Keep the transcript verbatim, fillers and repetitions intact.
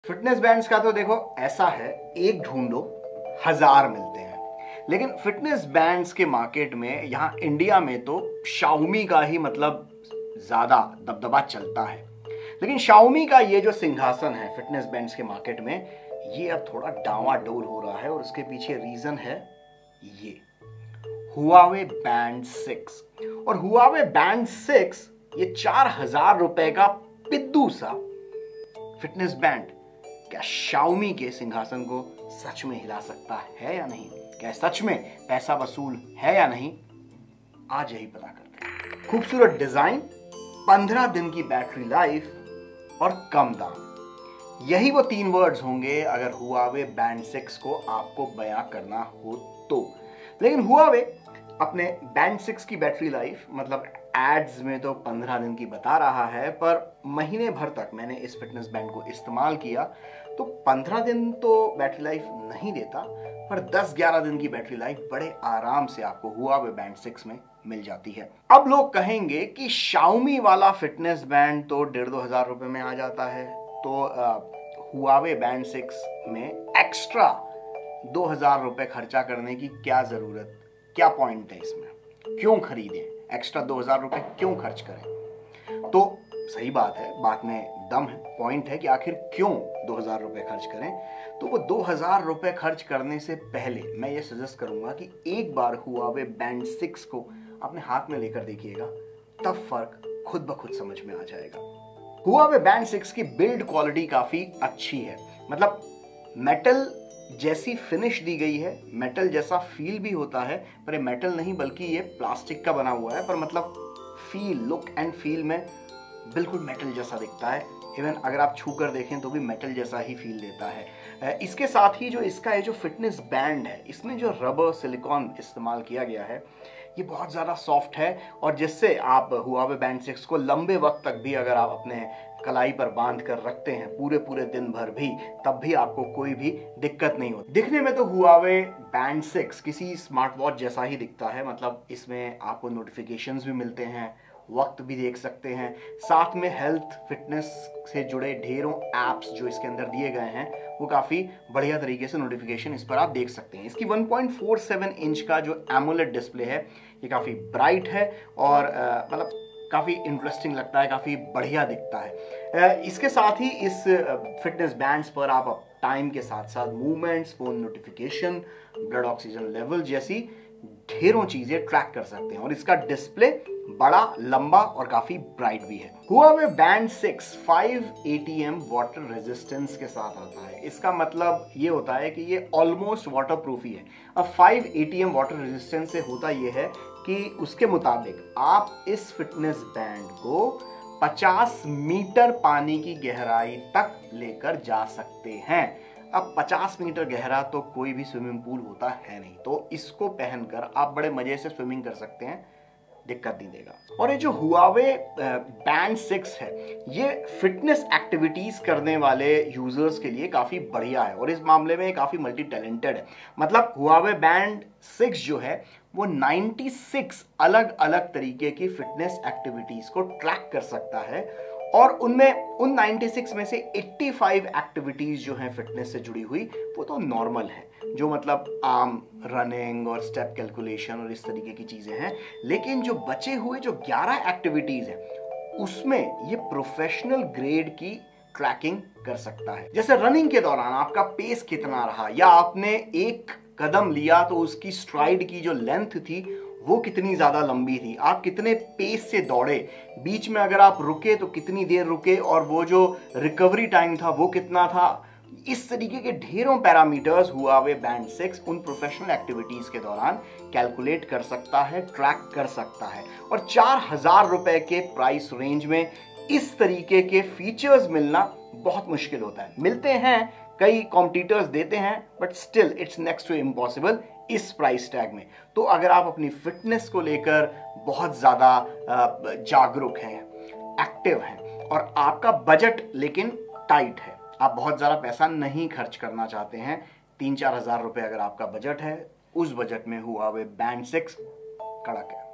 Fitness bands का तो देखो ऐसा है, एक ढूंढो हजार मिलते हैं। लेकिन फिटनेस बैंड्स के मार्केट में यहाँ इंडिया में तो शाओमी का ही मतलब ज्यादा दबदबा चलता है। लेकिन शाओमी का ये जो सिंहासन है फिटनेस बैंड्स के मार्केट में, ये अब थोड़ा डावाडोल हो रहा है और उसके पीछे रीजन है ये हुआवे बैंड सिक्स। और हुआवे बैंड सिक्स ये चार हजार रुपए का पिद्दू सा फिटनेस बैंड क्या शाओमी के सिंहासन को सच में हिला सकता है या नहीं? क्या सच में पैसा वसूल है या नहीं? आज यही पता करते हैं। खूबसूरत डिजाइन, पंद्रह दिन की बैटरी लाइफ और कम दाम, यही वो तीन वर्ड्स होंगे अगर हुआवे बैंड सिक्स को आपको बयां करना हो तो। लेकिन हुआवे अपने बैंड सिक्स की बैटरी लाइफ मतलब एड्स में तो पंद्रह दिन की बता रहा है, पर महीने भर तक मैंने इस फिटनेस बैंड को इस्तेमाल किया तो पंद्रह दिन तो बैटरी लाइफ नहीं देता, पर दस ग्यारह दिन की बैटरी लाइफ बड़े आराम से आपको हुआवे बैंड सिक्स में मिल जाती है। अब लोग कहेंगे कि शाओमी वाला फिटनेस बैंड तो डेढ़ दो हजार रुपए में आ जाता है, तो हुआवे बैंड सिक्स में एक्स्ट्रा दो हजार रुपए खर्चा करने की क्या जरूरत, क्या पॉइंट है इसमें? क्यों खरीदें? एक्स्ट्रा दो हजार रुपए क्यों खर्च करें? तो सही बात है, बात में दम है, पॉइंट है कि आखिर क्यों दो हजार रुपए खर्च करें। तो वो दो हजार रुपए खर्च करने से पहले मैं ये सजेस्ट करूंगा कि एक बार हुआवे बैंड सिक्स को अपने हाथ में लेकर देखिएगा, तब फर्क खुद ब खुद समझ में आ जाएगा। हुआवे बैंड सिक्स की बिल्ड क्वालिटी काफी अच्छी है, मतलब मेटल जैसी फिनिश दी गई है, मेटल जैसा फील भी होता है, पर ये मेटल नहीं बल्कि ये प्लास्टिक का बना हुआ है, पर मतलब फील, लुक एंड फील में बिल्कुल मेटल जैसा दिखता है। इवन अगर आप छू कर देखें तो भी मेटल जैसा ही फील देता है। इसके साथ ही जो इसका ये जो फिटनेस बैंड है, इसमें जो रबर सिलिकॉन इस्तेमाल किया गया है ये बहुत ज़्यादा सॉफ्ट है, और जिससे आप हुआवे बैंड सिक्स को लंबे वक्त तक भी अगर आप अपने कलाई पर बांध कर रखते हैं पूरे पूरे दिन भर भी, तब भी आपको कोई भी दिक्कत नहीं होती। दिखने में तो हुआवे बैंड सिक्स किसी स्मार्ट वॉच जैसा ही दिखता है, मतलब इसमें आपको नोटिफिकेशंस भी मिलते हैं, वक्त भी देख सकते हैं, साथ में हेल्थ फिटनेस से जुड़े ढेरों एप्स जो इसके अंदर दिए गए हैं वो काफ़ी बढ़िया तरीके से नोटिफिकेशन इस पर आप देख सकते हैं। इसकी one point four seven inch का जो एमोलेड डिस्प्ले है ये काफ़ी ब्राइट है और मतलब काफ़ी इंटरेस्टिंग लगता है, काफ़ी बढ़िया दिखता है। इसके साथ ही इस फिटनेस बैंड्स पर आप टाइम के साथ साथ movements, phone notification, blood oxygen level जैसी ढेरों चीजें ट्रैक कर सकते हैं, और इसका डिस्प्ले बड़ा, लंबा और काफी ब्राइट भी है। Huawei band six five A T M water resistance के साथ आता है। इसका मतलब ये होता है कि ये ऑलमोस्ट वाटर प्रूफ ही है। अब five A T M water resistance से होता ये है कि उसके मुताबिक आप इस फिटनेस बैंड को पचास मीटर पानी की गहराई तक लेकर जा सकते हैं। अब पचास मीटर गहरा तो कोई भी स्विमिंग पूल होता है नहीं, तो इसको पहनकर आप बड़े मजे से स्विमिंग कर सकते हैं, दिक्कत नहीं देगा। और ये जो हुआवे बैंड सिक्स है ये फिटनेस एक्टिविटीज करने वाले यूजर्स के लिए काफी बढ़िया है, और इस मामले में काफी मल्टी टैलेंटेड है। मतलब हुआवे बैंड सिक्स जो है वो छियानवे अलग अलग तरीके की फिटनेस एक्टिविटीज को ट्रैक कर सकता है, और उनमें उन छियानवे में से पचासी एक्टिविटीज जो हैं फिटनेस से जुड़ी हुई वो तो नॉर्मल है, जो मतलब आम रनिंग और स्टेप कैलकुलेशन और इस तरीके की चीजें हैं। लेकिन जो बचे हुए जो ग्यारह एक्टिविटीज हैं उसमें ये प्रोफेशनल ग्रेड की ट्रैकिंग कर सकता है। जैसे रनिंग के दौरान आपका पेस कितना रहा, या आपने एक कदम लिया तो उसकी स्ट्राइड की जो लेंथ थी वो कितनी ज्यादा लंबी थी, आप कितने पेस से दौड़े, बीच में अगर आप रुके तो कितनी देर रुके, और वो जो रिकवरी टाइम था वो कितना था। इस तरीके के ढेरों पैरामीटर्स हुआवे बैंड सिक्स उन प्रोफेशनल एक्टिविटीज के दौरान कैलकुलेट कर सकता है, ट्रैक कर सकता है। और चार हजार रुपए के प्राइस रेंज में इस तरीके के फीचर्स मिलना बहुत मुश्किल होता है। मिलते हैं, कई कॉम्पिटिटर्स देते हैं, but still it's next to impossible इस प्राइस टैग में। तो अगर आप अपनी फिटनेस को लेकर बहुत ज्यादा जागरूक हैं, एक्टिव हैं, और आपका बजट लेकिन टाइट है, आप बहुत ज्यादा पैसा नहीं खर्च करना चाहते हैं, तीन चार हजार रुपए अगर आपका बजट है, उस बजट में हुआवे बैंड सिक्स कड़क है।